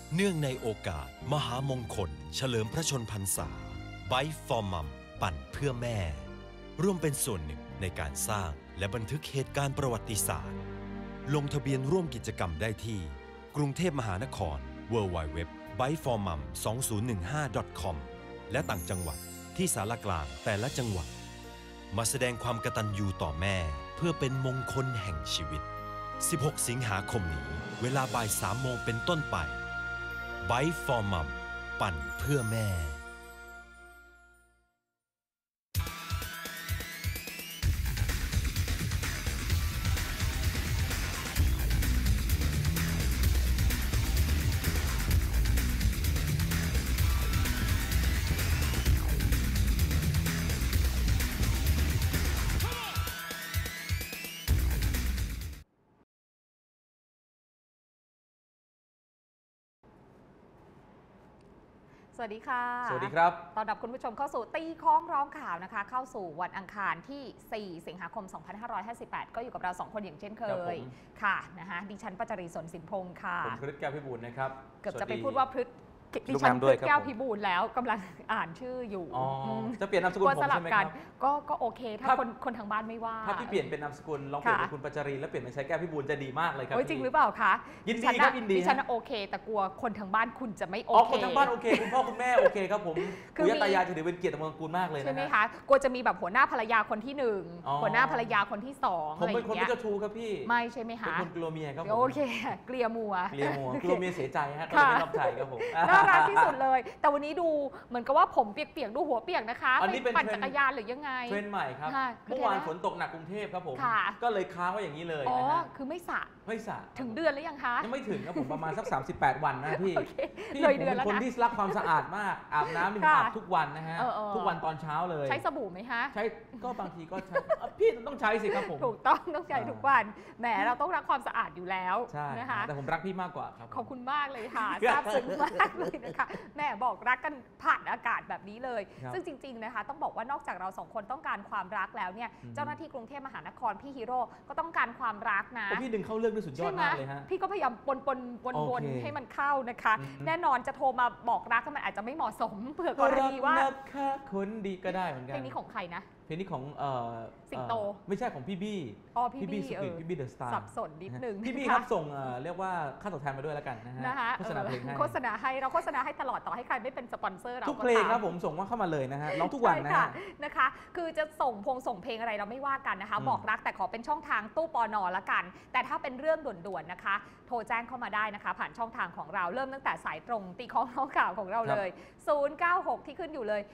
เนื่องในโอกาสมหามงคลเฉลิมพระชนพรรษา Bike for Mom ปั่นเพื่อแม่ร่วมเป็นส่วนหนึ่งในการสร้างและบันทึกเหตุการณ์ประวัติศาสตร์ลงทะเบียนร่วมกิจกรรมได้ที่กรุงเทพมหานคร www.bikeformom2015.com และต่างจังหวัดที่ศาลากลางแต่ละจังหวัดมาแสดงความกตัญญูต่อแม่เพื่อเป็นมงคลแห่งชีวิต 16 สิงหาคมนี้เวลาบ่าย 3 โมงเป็นต้นไป Bike for Mom ปั่นเพื่อแม่สวัสดีค่ะสวัสดีครับต้อนรับคุณผู้ชมเข้าสู่ตีค้องร้องข่าวนะคะเข้าสู่วันอังคารที่ 4 สิงหาคม 2558 ก็อยู่กับเรา 2 คนอย่างเช่นเคยค่ะนะคะดิฉันปัจจรีสนสินพงศ์ค่ะผมพฤทธิ์แก้วพิบูลนะครับเกือบจะไปพูดว่าพฤทธิ์ดิฉันพฤทธิ์แก้วพิบูลแล้วกำลังอ่านชื่ออยู่จะเปลี่ยนนามสกุลผมใช่ไหมครับก็โอเคถ้าคนทางบ้านไม่ว่าถ้าพี่เปลี่ยนเป็นนามสกุลลองเปลี่ยนเป็นคุณปัจจรีแล้วเปลี่ยนเป็นใช้แก้วพิบูลจะดีมากเลยครับจริงหรือเปล่าคะยินดีครับยินดีดิฉันโอเคแต่กลัวคนทางบ้านคุณจะไม่โอเคคนทางบ้านโอเคคุณพ่อคุณแม่โอเคครับผมปู่ย่าตายายถือเป็นเกียรติตระกูลมากเลยนะใช่ไหมคะกลัวจะมีแบบหัวหน้าภรรยาคนที่1หัวหน้าภรรยาคนที่2 ผมเป็นคนไม่เจ้าชู้ครับพี่ไม่ใช่ไหมคะเป็นคนกลัวเมียครับโอเคเกลียมัวกลัวเมียเสียใจฮะก็เลยไม่รับใช้ครับผมน่ารักที่สุดเลยแต่วันนี้ดูเหมือนกับว่าผมเปียกๆดูหัวเปียกนะคะอันนี้เป็นปั่นจักรยานหรือยังไงเทรนด์ใหม่ครับเมื่อวานฝนตกหนักกรุงเทพครับผมก็เลยค้างไว้อย่างนี้เลยอ๋อคือไม่สระถึงเดือนหรือยังคะยังไม่ถึงครับผมประมาณสัก38 วันนะพี่เลยเดือนแล้วนะคนที่รักความสะอาดมากอาบน้ำนี่อาบทุกวันนะฮะทุกวันตอนเช้าเลยใช้สบู่ไหมคะใช้ก็บางทีก็ใช้พี่ต้องใช้สิครับผมถูกต้องใช้ทุกวันแหมเราต้องรักความสะอาดอยู่แล้วนะคะแต่ผมรักพี่มากกว่าครับขอบคุณมากเลยค่ะซาบซึ้งมากเลยนะคะแม่บอกรักกันผ่านอากาศแบบนี้เลยซึ่งจริงๆนะคะต้องบอกว่านอกจากเรา2 คนต้องการความรักแล้วเนี่ยเจ้าหน้าที่กรุงเทพมหานครพี่ฮีโร่ก็ต้องการความรักนะพี่ดึงเข้าเรื่องด้วยสุดยอดมากเลยฮะพี่ก็พยายามวนให้มันเข้านะคะแน่นอนจะโทรมาบอกรักก็มันอาจจะไม่เหมาะสมเผื่อกรณีว่าคนดีก็ได้เหมือนกันเพลงนี้ของใครนะเพลงนี้ของสิงโตไม่ใช่ของพี่บี้พี่บี้พี่บี้เดอะสตาร์สับสนนิดนึงพี่บี้ครับส่งเรียกว่าค่าตอบแทนมาด้วยแล้วกันนะฮะโฆษณาเพลงให้โฆษณาให้เราโฆษณาให้ตลอดต่อให้ใครไม่เป็นสปอนเซอร์เราทุกเพลงครับผมส่งว่าเข้ามาเลยนะฮะร้องทุกวันนะคะคือจะส่งเพลงอะไรเราไม่ว่ากันนะคะบอกรักแต่ขอเป็นช่องทางตู้ปนละกันแต่ถ้าเป็นเรื่องด่วนๆนะคะโทรแจ้งเข้ามาได้นะคะผ่านช่องทางของเราเริ่มตั้งแต่สายตรงตีค้องร้องข่าวของเราเลย096ที่ขึ้นอยู่เลย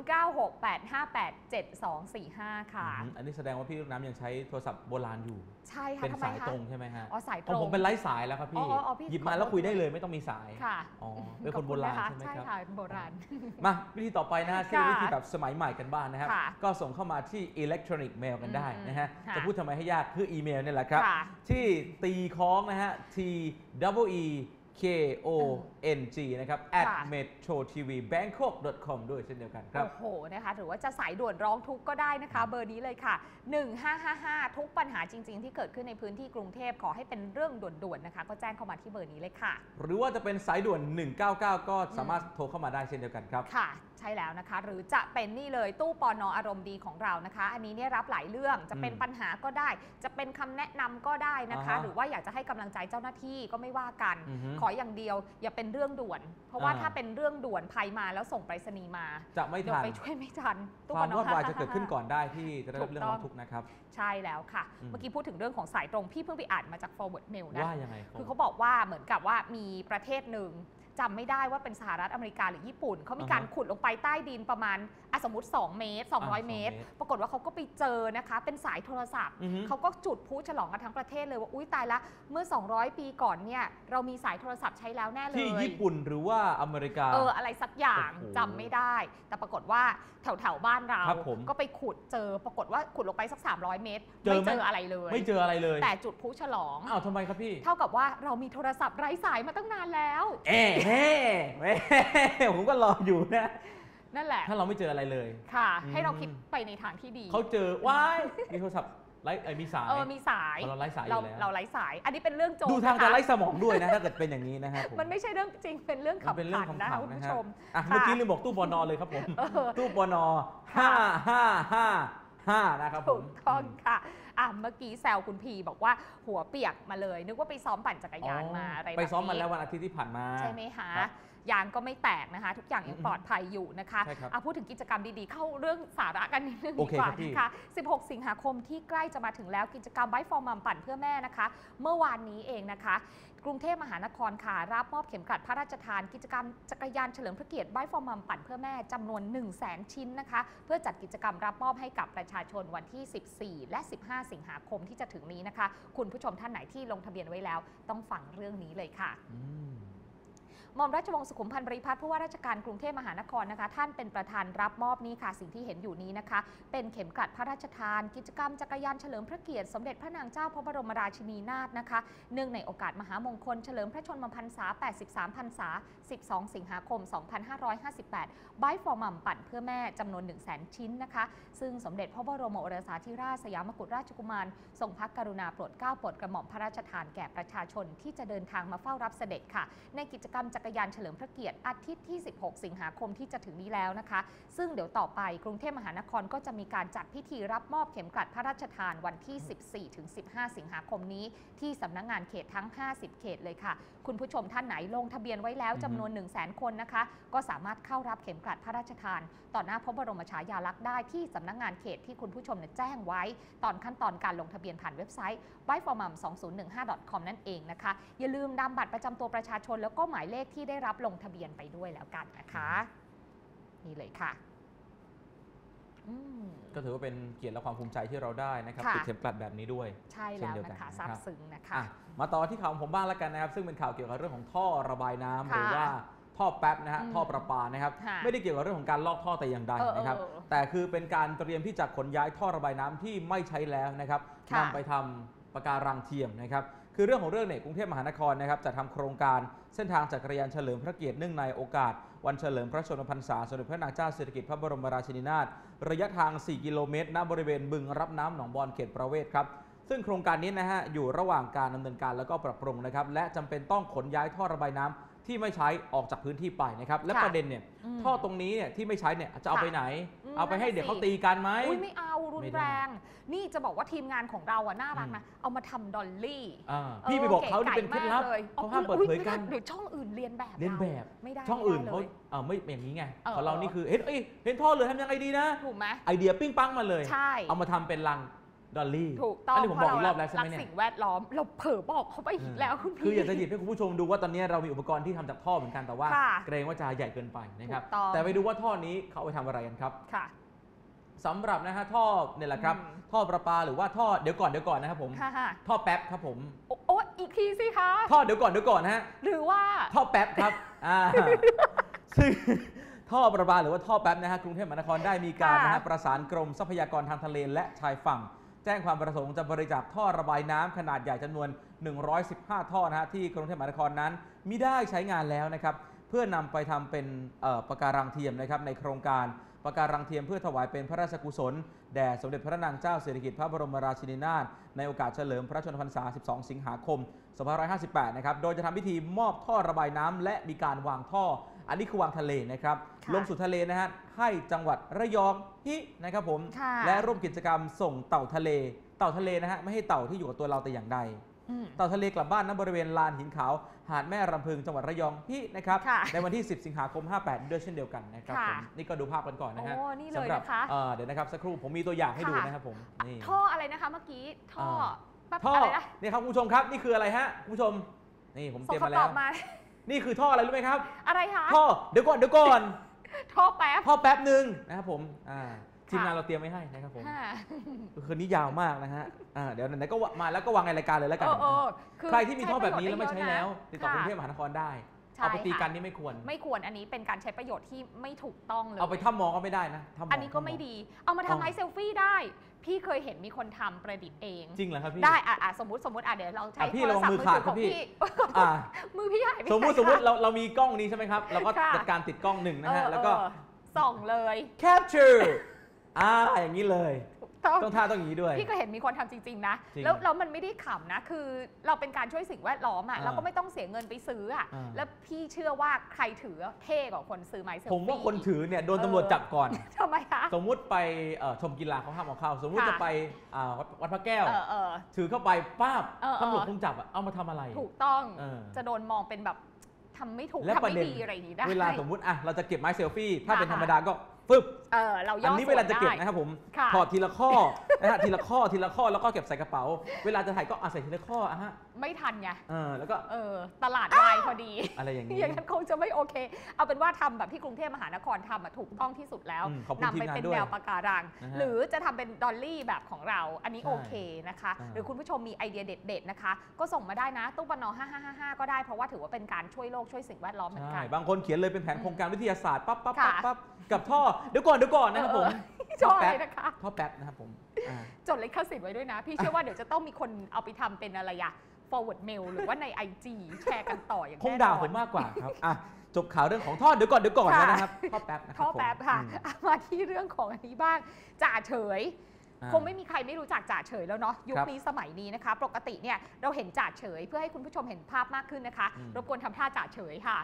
0968587245ค่ะอันนี้แสดงว่าพี่ลูกน้ำยังใช้โทรศัพท์โบราณอยู่ใช่ค่ะเป็นสายตรงใช่ไหมฮะสายตรงผมเป็นไร้สายแล้วครับพี่หยิบมาแล้วคุยได้เลยไม่ต้องมีสายค่ะเป็นคนโบราณใช่ไหมครับใช่ค่ะโบราณมาวิธีต่อไปนะฮะที่วิธีแบบสมัยใหม่กันบ้างนะครับก็ส่งเข้ามาที่ electronic mail กันได้นะฮะจะพูดทำไมให้ยากคืออีเมลนี่แหละครับที่ตีค้องนะฮะ TWEKONG นะครับ @metrotvbangkok.com ด้วยเช่นเดียวกันครับโอ้โหนะคะหรือว่าจะสายด่วนร้องทุกข์ก็ได้นะคะเบอร์นี้เลยค่ะ1555ทุกปัญหาจริงๆที่เกิดขึ้นในพื้นที่กรุงเทพขอให้เป็นเรื่องด่วนๆนะคะก็แจ้งเข้ามาที่เบอร์นี้เลยค่ะหรือว่าจะเป็นสายด่วน199ก็สามารถโทรเข้ามาได้เช่นเดียวกันครับค่ะใช่แล้วนะคะหรือจะเป็นนี่เลยตู้ปนอารมณ์ดีของเรานะคะอันนี้เนี่ยรับหลายเรื่องจะเป็นปัญหาก็ได้จะเป็นคำแนะนำก็ได้นะคะหรือว่าอยากจะให้กำลังใจเจ้าหน้าที่ก็ไม่ว่ากันขออย่างเดียวอย่าเป็นเรื่องด่วนเพราะว่าถ้าเป็นเรื่องด่วนภัยมาแล้วส่งไปรษณีย์มาจะไม่ทันไปช่วยไม่ทันความวุ่นวายจะเกิดขึ้นก่อนได้ที่จะได้รับเรื่องร้องทุกข์นะครับใช่แล้วค่ะเมื่อกี้พูดถึงเรื่องของสายตรงพี่เพิ่งไปอ่านมาจาก forward mail นะว่ายังไงคือเขาบอกว่าเหมือนกับว่ามีประเทศหนึ่งจำไม่ได้ว่าเป็นสหรัฐอเมริกาหรือญี่ปุ่นเขามีการขุดลงไปใต้ดินประมาณสมมติ2 เมตร 200 เมตรปรากฏว่าเขาก็ไปเจอนะคะเป็นสายโทรศัพท์เขาก็จุดพลุฉลองกันทั้งประเทศเลยว่าอุ้ยตายละเมื่อ200 ปีก่อนเนี่ยเรามีสายโทรศัพท์ใช้แล้วแน่เลยที่ญี่ปุ่นหรือว่าอเมริกาอะไรสักอย่างจำไม่ได้แต่ปรากฏว่าแถวบ้านเราก็ไปขุดเจอปรากฏว่าขุดลงไปสัก300 เมตรไม่เจออะไรเลยไม่เจออะไรเลยแต่จุดพลุฉลองอ้าวทำไมครับพี่เท่ากับว่าเรามีโทรศัพท์ไร้สายมาตั้งนานแล้วผมก็รออยู่นะนั่นแหละถ้าเราไม่เจออะไรเลยค่ะให้เราคิดไปในทางที่ดีเขาเจอว้ายมีโทรศัพท์มีสายมีสายเราไร้สายเราไร้สายอันนี้เป็นเรื่องโจรดูทางจะไร้สมองด้วยนะถ้าเกิดเป็นอย่างนี้นะครับมันไม่ใช่เรื่องจริงเป็นเรื่องขำขันนะคะคุณผู้ชมเมื่อกี้ลืมบอกตู้ปนเลยครับผมตู้ปน555นะครับผมถูกต้องค่ะเมื่อกี้แซวคุณพีบอกว่าหัวเปียกมาเลยนึกว่าไปซ้อมปั่นจักรยานมาอะไรแบบนี้ไปซ้อมมาแล้ววันอาทิตย์ที่ผ่านมาใช่ไหมคะยางก็ไม่แตกนะคะทุกอย่างยังปลอดภัยอยู่นะคะพูดถึงกิจกรรมดีๆเข้าเรื่องสาระกันนิดนึงดีกว่านะคะ16 สิงหาคมที่ใกล้จะมาถึงแล้วกิจกรรม Bike for Mom ปั่นเพื่อแม่นะคะเมื่อวานนี้เองนะคะกรุงเทพมหานครค่ะรับมอบเข็มกลัดพระราชทานกิจกรรมจักรยานเฉลิมพระเกียรติ Bike for Mom ปั่นเพื่อแม่จำนวน 100,000 ชิ้นนะคะเพื่อจัดกิจกรรมรับมอบให้กับประชาชนวันที่14และ15 สิงหาคมที่จะถึงนี้นะคะคุณผู้ชมท่านไหนที่ลงทะเบียนไว้แล้วต้องฟังเรื่องนี้เลยค่ะหม่อมราชวงศ์สุขุมพันธ์บริพัตรผู้ว่าราชการกรุงเทพมหานครนะคะท่านเป็นประธานรับมอบนี้ค่ะสิ่งที่เห็นอยู่นี้นะคะเป็นเข็มกลัดพระราชทานกิจกรรมจักรยานเฉลิมพระเกียรติสมเด็จพระนางเจ้าพระบรมราชินีนาถนะคะเนื่องในโอกาสมหามงคลเฉลิมพระชนมพรรษา83 พรรษา12 สิงหาคม 2558 Bike for Mom ปั่นเพื่อแม่จำนวน 100,000 ชิ้นนะคะซึ่งสมเด็จพระบรมโอรสาธิราชสยามกุฎราชกุมารทรงพระกรุณาโปรดเกล้าโปรดกระหม่อมพระราชทานแก่ประชาชนที่จะเดินทางมาเฝ้ารับเสด็จค่ะในกิจกรรมจักรยานเฉลิมพระเกียรติอาทิตย์ที่16 สิงหาคมที่จะถึงนี้แล้วนะคะซึ่งเดี๋ยวต่อไปกรุงเทพมหานครก็จะมีการจัดพิธีรับมอบเข็มกลัดพระราชทานวันที่ 14-15 สิงหาคมนี้ที่สำนักงานเขตทั้ง50 เขตเลยค่ะคุณผู้ชมท่านไหนลงทะเบียนไว้แล้วจำนวน 100,000 คนนะคะก็สามารถเข้ารับเข็มกลัดพระราชทานต่อหน้าพระบรมฉายาลักษณ์ได้ที่สำนักงานเขตที่คุณผู้ชมแจ้งไว้ตอนขั้นตอนการลงทะเบียนผ่านเว็บไซต์ bikeformom2015.com นั่นเองนะคะอย่าลืมนำบัตรประจำตัวประชาชนแล้วก็หมายเลขที่ได้รับลงทะเบียนไปด้วยแล้วกันนะคะนี่เลยค่ะก็ถือว่าเป็นเกียรติและความภูมิใจที่เราได้นะครับติดเข็มกลัดแบบนี้ด้วยใช่แล้วนะคะซาบซึ้งนะคะมาต่อที่ข่าวของผมบ้างแล้วกันนะครับซึ่งเป็นข่าวเกี่ยวกับเรื่องของท่อระบายน้ำหรือว่าท่อแป๊บนะฮะท่อประปานะครับไม่ได้เกี่ยวกับเรื่องของการลอกท่อแต่อย่างใดนะครับแต่คือเป็นการเตรียมที่จะขนย้ายท่อระบายน้ำที่ไม่ใช้แล้วนะครับนำไปทำปะการังเทียมนะครับคือเรื่องของเรื่องเนี่ยกรุงเทพมหานครนะครับจะทำโครงการเส้นทางจักรยานเฉลิมพระเกียรติเนื่องในโอกาสวันเฉลิมพระชนมพรรษาสมเด็จพระนางเจ้าสิริกิติ์พระบรมราชินีนาถระยะทาง 4 กิโลเมตรณบริเวณบึงรับน้ำหนองบอนเขตประเวศครับซึ่งโครงการนี้นะฮะอยู่ระหว่างการดำเนินการแล้วก็ปรับปรุงนะครับและจำเป็นต้องขนย้ายท่อระบายน้ำที่ไม่ใช้ออกจากพื้นที่ไปนะครับและประเด็นเนี่ยท่อตรงนี้เนี่ยที่ไม่ใช้เนี่ยจะเอาไปไหนเอาไปให้เด็กเขาตีกันไหมไม่เอารุนแรงนี่จะบอกว่าทีมงานของเราอะน่ารักนะเอามาทำดอลลี่พี่ไปบอกเขานี่เป็นเคล็ดลับเขาห้ามเปิดเผยกันหรือช่องอื่นเรียนแบบไม่ได้ช่องอื่นเขาไม่อย่างนี้ไงของเรานี่คือเห็นท่อเลยทำยังไงดีนะถูกไหมไอเดียปิ้งปังมาเลยเอามาทำเป็นรังดอลลี่ถูกต้องผมบอกอีกรอบแล้วใช่ไหมเนี่ยสิ่งแวดล้อมเราเผลอบอกเขาไปอีกแล้วคุณพี่คืออยากจะหยิบให้คุณผู้ชมดูว่าตอนนี้เรามีอุปกรณ์ที่ทำจากท่อเหมือนกันแต่ว่าเกรงว่าจะใหญ่เกินไปนะครับแต่ไปดูว่าท่อนี้เขาไปทำอะไรกันครับสำหรับนะฮะท่อเนี่ยแหละครับท่อประปาหรือว่าท่อเดี๋ยวก่อนนะครับผมท่อแป๊บครับผมโอ้อีกทีสิคะท่อเดี๋ยวก่อนฮะหรือว่าท่อแป๊บครับซึ่งท่อประปาหรือว่าท่อแป๊บนะฮะกรุงเทพมหานครได้มีการนะฮะประสานกรมทรัพยากรทางทะเลและชายฝั่งแจ้งความประสงค์จะบริจาคท่อระบายน้ำขนาดใหญ่จำนวน115ท่อนะฮะที่กรุงเทพมหานครนั้นมิได้ใช้งานแล้วนะครับเพื่อนำไปทำเป็นปะการังเทียมนะครับในโครงการปะการังเทียมเพื่อถวายเป็นพระราชกุศลแด่สมเด็จพระนางเจ้าสิริกิติ์พระบรมราชินีนาถในโอกาสเฉลิมพระชนมพรรษา12 สิงหาคม 2558นะครับโดยจะทำพิธีมอบท่อระบายน้ำและมีการวางท่ออันนี้คือวางทะเลนะครับลงสู่ทะเลนะฮะให้จังหวัดระยองนะครับผมและร่วมกิจกรรมส่งเต่าทะเลนะฮะไม่ให้เต่าที่อยู่กับตัวเราแต่อย่างใดเต่าทะเลกลับบ้านณบริเวณลานหินขาวหาดแม่รำพึงจังหวัดระยองนะครับในวันที่10 สิงหาคม 58ด้วยเช่นเดียวกันนะครับผมนี่ก็ดูภาพกันก่อนนะฮะสำหรับเดี๋ยวนะครับสักครู่ผมมีตัวอย่างให้ดูนะครับผมนี่ท่ออะไรนะคะเมื่อกี้ท่อนี่ครับคุณผู้ชมครับนี่คืออะไรฮะคุณผู้ชมนี่ผมเตรียมมาแล้วนี่คือท่ออะไรรู้ไหมครับอะไรคะท่อเดี๋ยวก่อนท่อแป๊บนึงนะครับผมทีมงานเราเตรียมไว้ให้นะครับผมคืนนี้ยาวมากนะฮะเดี๋ยวไหนก็มาแล้วก็วางในรายการเลยแล้วกันใครที่มีท่อแบบนี้แล้วไม่ใช้แล้วติดต่อกรุงเทพมหานครได้เอาไปตีกันนี่ไม่ควรอันนี้เป็นการใช้ประโยชน์ที่ไม่ถูกต้องเลยเอาไปถ้ำมองก็ไม่ได้นะอันนี้ก็ไม่ดีเอามาทำไอเซลฟี่ได้พี่เคยเห็นมีคนทำประดิษฐ์เองจริงเหรอครับพี่ได้สมมติเดี๋ยวเราใช้พี่ระวังมือขาดครับพี่มือพี่หายไปสมมติเรามีกล้องนี้ใช่ไหมครับเราก็จัดการติดกล้องหนึ่งนะฮะแล้วก็ส่องเลย capture อย่างนี้เลยต้องท่าต้องอย่างนี้ด้วยพี่ก็เห็นมีคนทำจริงๆนะจริงแล้วมันไม่ได้ขำนะ คือเราเป็นการช่วยสิ่งแวดล้อมอ่ะเราก็ไม่ต้องเสียเงินไปซื้ออ่ะแล้วพี่เชื่อว่าใครถือเท่กว่าคนซื้อไม้เซลฟี่ผมว่าคนถือเนี่ยโดนตำรวจจับก่อนทำไมคะสมมุติไปชมกีฬาเขาห้ามเอาเข้าสมมุติจะไปวัดพระแก้วถือเข้าไปป้าบตำรวจคงจับเอามาทำอะไรถูกต้อง จะโดนมองเป็นแบบทำไม่ถูกและทำประไม่เด็นดีอะไรอย่างนี้ได้เวลาสมมุติเราจะเก็บไม้เซลฟี่ถ้าเป็นธรรมดาก็ฟึบเราย่ออันนี้เวลาจะเก็บนะครับผมถอดทีละข้อนะฮะทีละข้อแล้วก็เก็บใส่กระเป๋า เวลาจะถ่ายก็ใส่ทีละข้อฮะไม่ทันไงแล้วก็ตลาดวายพอดีอะไรอย่างนี้อย่างนั้นคงจะไม่โอเค เอาเป็นว่าทำแบบที่กรุงเทพมหานครทำถูกต้องที่สุดแล้วนำไปเป็นแนวปะการังหรือจะทำเป็นดอลลี่แบบของเราอันนี้โอเคนะคะหรือคุณผู้ชมมีไอเดียเด็ดๆนะคะก็ส่งมาได้นะตู้ปน5555ก็ได้เพราะว่าถือว่าเป็นการช่วยโลกช่วยสิ่งแวดล้อมเหมือนกันบางคนเขียนเลยเป็นแผนโครงการวิทยาศาสตร์ปั๊บกับท่อเดี๋ยวก่อนนะครับผมชอบเลยนะคะท่อแป๊บนะครับผมจดลิขสิทธิ์ไว้ด้วยนะพี่เชื่อว่าเดี๋ยวจะต้องมีคนเอาไปทำเป็นอะไรอะ forward mail หรือว่าใน IG แชร์กันต่ออย่างแน่นอนคงด่าผมมากกว่าครับจบข่าวเรื่องของท่อเดี๋ยวก่อนนะครับท่อแป๊บนะครับท่อแป๊บค่ะมาที่เรื่องของอันนี้บ้างจ่าเฉยคงไม่มีใครไม่รู้จักจ่าเฉยแล้วเนาะยุคนี้สมัยนี้นะคะปกติเนี่ยเราเห็นจ่าเฉยเพื่อให้คุณผู้ชมเห็นภาพมากขึ้นนะคะรบกวนทำท่าจ่าเฉยค่ะ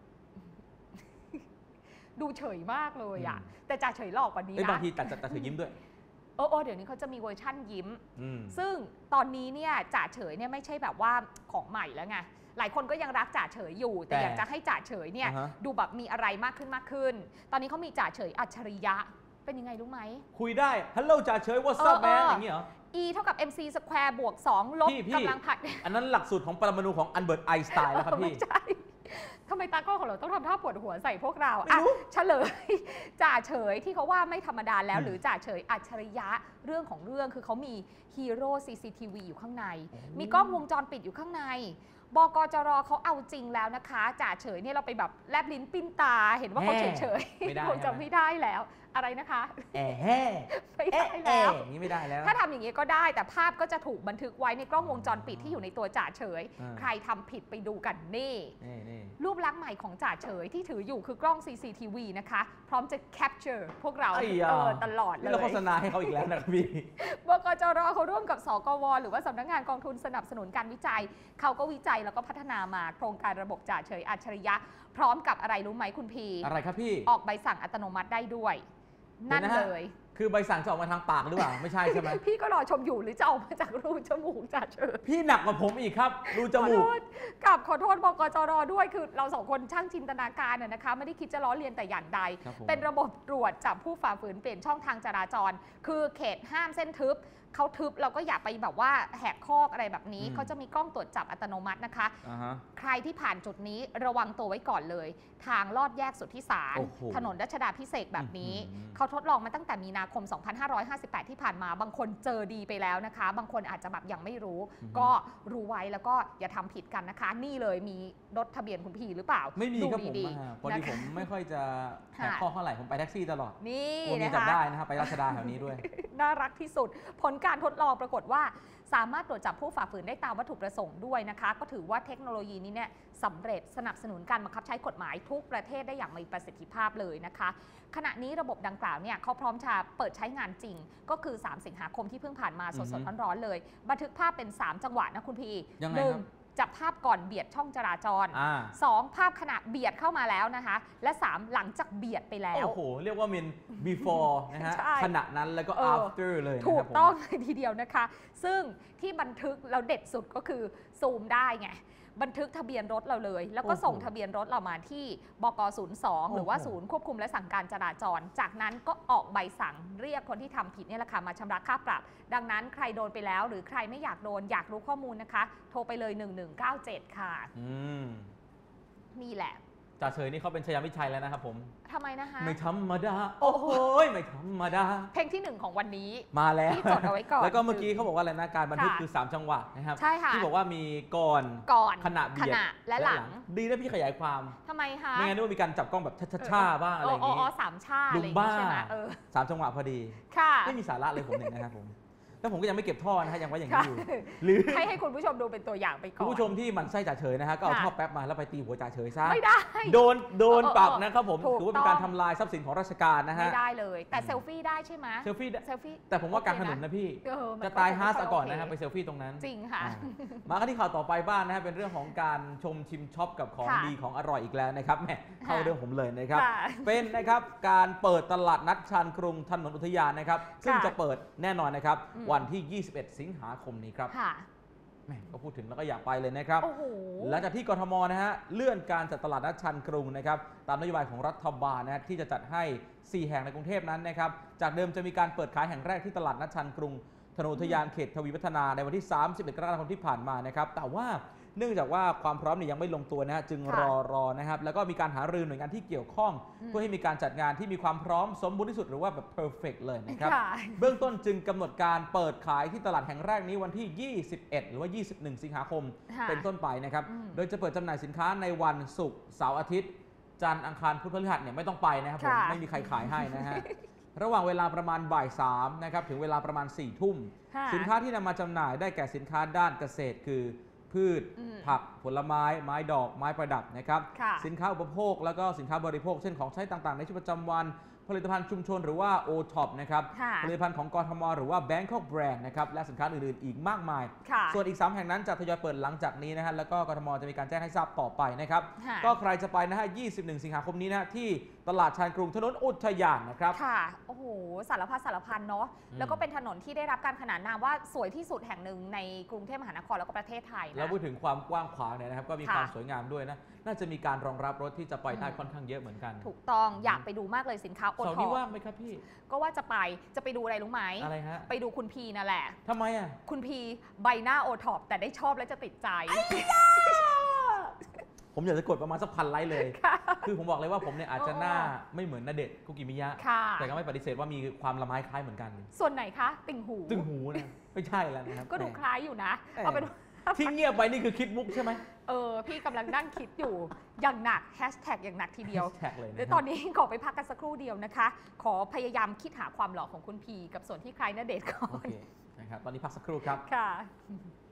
ดูเฉยมากเลยอ่ะแต่จ่าเฉยหลอกกว่านี้นะบางทีจ่าเฉยยิ้มด้วยเดี๋ยวนี้เขาจะมีเวอร์ชั่นยิ้มซึ่งตอนนี้เนี่ยจ่าเฉยเนี่ยไม่ใช่แบบว่าของใหม่แล้วไงหลายคนก็ยังรักจ่าเฉยอยู่แต่อยากจะให้จ่าเฉยเนี่ยดูแบบมีอะไรมากขึ้นตอนนี้เขามีจ่าเฉยอัจฉริยะเป็นยังไงรู้ไหมคุยได้ฮัลโหลจ่าเฉย what's up man อย่างนี้เหรอ E เท่ากับ MC square บวก2ลบกำลังผัดอันนั้นหลักสูตรของปรมาณูของอัลเบิร์ตไอน์สไตน์แล้วครับพี่ใช่ทำไมตากล้องของเราต้องทำท่าปวดหัวใส่พวกเราเฉลยจ่าเฉยที่เขาว่าไม่ธรรมดาแล้วหรือจ่าเฉยอัจฉริยะเรื่องของเรื่องคือเขามีฮีโร่ CCTV อยู่ข้างในมีกล้องวงจรปิดอยู่ข้างในบกจรเขาเอาจริงแล้วนะคะจ่าเฉยเนี่ยเราไปแบบแลบลิ้นปิ้นตาเห็นว่าเขาเฉยๆคงจะไม่ได้แล้วอะไรนะคะไม่ได้แล้วนี่ไม่ได้แล้วถ้าทำอย่างนี้ก็ได้แต่ภาพก็จะถูกบันทึกไว้ในกล้องวงจรปิดที่อยู่ในตัวจ่าเฉยใครทำผิดไปดูกันนี่รูปลักษณ์ใหม่ของจ่าเฉยที่ถืออยู่คือกล้อง CCTV นะคะพร้อมจะ capture พวกเราตลอดเลยเราโฆษณาให้เขาอีกแล้วนะพี่บกจรเขาร่วมกับสกวหรือว่าสำนักงานกองทุนสนับสนุนการวิจัยเขาก็วิจัยแล้วก็พัฒนามาโครงการระบบจ่าเฉยอัจฉริยะพร้อมกับอะไรรู้ไหมคุณพีอะไรครับพี่ออกใบสั่งอัตโนมัติได้ด้วยนั่นเลยคือใบสั่งจะออกมาทางปากหรือเปล่าไม่ใช่ใช่ไหมพี่ก็รอชมอยู่หรือจะออกมาจากรูจมูกจ่าเฉยพี่หนักกว่าผมอีกครับรูจมูกกับขอโทษบกจรด้วยคือเราสองคนช่างจินตนาการนะคะไม่ได้คิดจะล้อเลียนแต่อย่างใดเป็นระบบตรวจจับผู้ฝ่าฝืนเปลี่ยนช่องทางจราจรคือเขตห้ามเส้นทึบเขาทึบเราก็อย่าไปแบบว่าแหกคอกอะไรแบบนี้เขาจะมีกล้องตรวจจับอัตโนมัตินะคะใครที่ผ่านจุดนี้ระวังตัวไว้ก่อนเลยทางลอดแยกสุทธิสารถนนรัชดาพิเศษแบบนี้เขาทดลองมาตั้งแต่มีนาคม 2558 ที่ผ่านมาบางคนเจอดีไปแล้วนะคะบางคนอาจจะแบบยังไม่รู้ก็รู้ไว้แล้วก็อย่าทำผิดกันนะคะนี่เลยมีรถทะเบียนคุณพีหรือเปล่าไม่มีครับผมพอดีผมไม่ค่อยจะแหกข้อเท่าไหร่ผมไปแท็กซี่ตลอดนี่นะคะจับได้นะครับไปรัชดาแถวนี้ด้วยน่ารักที่สุดผลการทดลองปรากฏว่าสามารถตรวจจับผู้ฝ่าฝืนได้ตามวัตถุประสงค์ด้วยนะคะก็ถือว่าเทคโนโลยีนี้เนี่ยสำเร็จสนับสนุนการบังคับใช้กฎหมายทุกประเทศได้อย่างมีประสิทธิภาพเลยนะคะขณะนี้ระบบดังกล่าวเนี่ยเขาพร้อมจะเปิดใช้งานจริงก็คือ3สิงหาคมที่เพิ่งผ่านมาสดๆร้อนๆเลยบันทึกภาพเป็น3จังหวะนะคุณพี1จับภาพก่อนเบียดช่องจราจร2ภาพขณะเบียดเข้ามาแล้วนะคะและ3หลังจากเบียดไปแล้วโอ้โหเรียกว่าเป็น before นะฮะขณะนั้นแล้วก็ after เลยถูกต้องเลยทีเดียวนะคะซึ่งที่บันทึกเราเด็ดสุดก็คือซูมได้ไงบันทึกทะเบียนรถเราเลยแล้วก็ส่งทะเบียนรถเรามาที่บก02หรือว่าศูนย์ควบคุมและสั่งการจราจรจากนั้นก็ออกใบสั่งเรียกคนที่ทำผิดนี่แหละค่ะมาชำระค่าปรับดังนั้นใครโดนไปแล้วหรือใครไม่อยากโดนอยากรู้ข้อมูลนะคะโทรไปเลย1197ค่ะนี่แหละจ่าเฉยนี่เขาเป็นชยามิชัยแล้วนะครับผมทำไมนะคะไม่ธรรมดาโอ้โหไม่ธรรมดาเพลงที่1ของวันนี้มาแล้วที่จดเอาไว้ก่อนแล้วก็เมื่อกี้เขาบอกว่าอะไรนะการบันทึกคือ3จังหวะนะครับใช่ค่ะที่บอกว่ามีก่อนขณะเบียดและหลังดีนะพี่ขยายความทำไมคะไม่งั้นนึกว่ามีการจับกล้องแบบช่าๆบ้างอะไรอย่างนี้ 3 ชาอะไรอย่างนี้ใช่ไหม3จังหวะพอดีไม่มีสาระเลยผมเนี่ยนะครับผมแล้วผมก็ยังไม่เก็บท่อนะฮะยังไว้อย่างนี้อยู่ค่ะหรือให้คุณผู้ชมดูเป็นตัวอย่างไปก่อนคุณผู้ชมที่หมันไส้จ่าเฉยนะฮะก็เอาค่ะท่อแป๊บมาแล้วไปตีหัวจ่าเฉยซะไม่ได้โดนเออปรับนะครับผมถูกถือว่าเป็นการต้องทำลายทรัพย์สินของราชการนะฮะไม่ได้เลย แต่เซลฟี่ได้ใช่ไหมเซลฟี่เซลฟี่แต่ผมว่ากลางถนนนะพี่เออมันจะตายก็ฮาร์ไม่สค่อยก่อนโอเคนะครับไปเซลฟี่ตรงนั้นจริงค่ะอ่ามากันที่ข่าวต่อไปบ้างนะฮะเป็นเรื่องของการชมชิมช็อปกับของค่ะดีของอร่อยอีกแล้วนะครับแหมเข้าค่ะเรื่องผมเลยนะครับค่ะเป็นนะครับการเปิดตลาดนัดชานกรุงถนนอุทยานนะครับซึ่งค่ะจะเปิดแน่นอนนะครับอืมวันที่ 21 สิงหาคมนี้ครับค่ะแหมก็พูดถึงแล้วก็อยากไปเลยนะครับโอ้โหหลังจากที่กทมนะฮะเลื่อนการจัดตลาดนัดชานกรุงนะครับตามนโยบายของรัฐบาลนะฮะที่จะจัดให้ 4 แห่งในกรุงเทพนั้นนะครับจากเดิมจะมีการเปิดขายแห่งแรกที่ตลาดนัดชานกรุงถนนอุทยานเขตทวีวัฒนาในวันที่ 31 กรกฎาคมที่ผ่านมานะครับแต่ว่าเนื่องจากว่าความพร้อมเนี่ยยังไม่ลงตัวนะฮะจึงค่ะรอนะครับแล้วก็มีการหารือหน่วยงานที่เกี่ยวข้อง เพื่อให้มีการจัดงานที่มีความพร้อมสมบูรณ์ที่สุดหรือว่าแบบ perfect เลยนะครับค่ะเบื้องต้นจึงกำหนดการเปิดขายที่ตลาดแห่งแรกนี้วันที่ 21 หรือว่า 21 สิงหาคมค่ะเป็นต้นไปนะครับอืมโดยจะเปิดจำหน่ายสินค้าในวันศุกร์เสาร์อาทิตย์ จันทร์อังคารพุธพฤหัสเนี่ยไม่ต้องไปนะครับผมค่ะไม่มีใครขายให้นะฮะ ระหว่างเวลาประมาณบ่าย3นะครับถึงเวลาประมาณ4 ทุ่มค่ะสินค้าที่นำมาจำหน่ายได้แก่สินค้าด้านเกษตรคือพืชอืมผักผลไม้ไม้ดอกไม้ประดับนะครับค่ะสินค้าอุปโภคแล้วก็สินค้าบริโภคเช่นของใช้ต่างๆ ในชีวิตประจำวัน ผลิตภัณฑ์ชุมชนหรือว่า O-Top นะครับค่ะผลิตภัณฑ์ของกทมหรือว่า Bangkok Brand นะครับและสินค้าอื่นๆอีกมากมายค่ะส่วนอีก 3 แห่งนั้นจะทยอยเปิดหลังจากนี้นะฮะแล้วก็กทมจะมีการแจ้งให้ทราบต่อไปนะครับค่ะก็ใครจะไปนะฮะ 21 สิงหาคมนี้นะฮะที่ตลาดชานกรุงถนนอุทยานนะครับค่ะ โอ้โห สารพันเนาะอืมแล้วก็เป็นถนนที่ได้รับการขนานนามว่าสวยที่สุดแห่งหนึ่งในกรุงเทพมหานครแล้วก็ประเทศไทยนะแล้วพูดถึงความกว้างขวางเนี่ยนะครับก็มีค่ะความสวยงามด้วยนะน่าจะมีการรองรับรถที่จะไปได้อืมค่อนข้างเยอะเหมือนกันถูกต้อง อยากไปดูมากเลยสินค้าโอเสาร์ท็นี้อว่างไหมครับพี่ก็ว่าจะไปดูอะไรรู้ไหมอะไรฮะไปดูคุณพีนั่นแหละทำไมอ่ะคุณพีใบหน้าโอท็อปแต่ได้ชอบและจะติดใจผมอยากจะกดประมาณสัก1,000 ไลค์เลยค่ะคือผมบอกเลยว่าผมเนี่ยอาจจะอ๋อหน้าไม่เหมือนณเดชน์คุกิมิยะค่ะแต่ก็ไม่ปฏิเสธว่ามีความละไม้คล้ายเหมือนกันส่วนไหนคะ ติ่งหูตึงหูนะไม่ใช่แล้วนะครับก็ดูแหมคล้ายอยู่นะแหม่เอาเป็นที่เงียบไปนี่คือคิดมุกใช่ไหมพี่กำลังนั่งคิดอยู่ อย่างหนักแฮชแท็กอย่างหนักทีเดียวแท็กเลยนะเดี๋ยวตอนนี้ขอไปพักกันสักครู่เดียวนะคะ ขอพยายามคิดหาความหล่อของคุณพีกับส่วนที่คล้ายณเดชน์ก่อโอน เคนะครับตอนนี้พักสักครู่ครับค่ะ